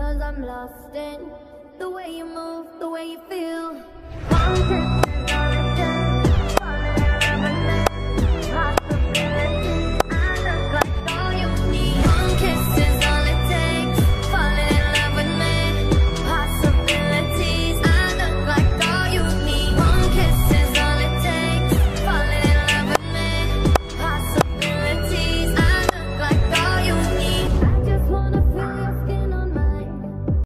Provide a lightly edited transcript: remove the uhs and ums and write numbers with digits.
'cause I'm lost in the way you move, the way you feel.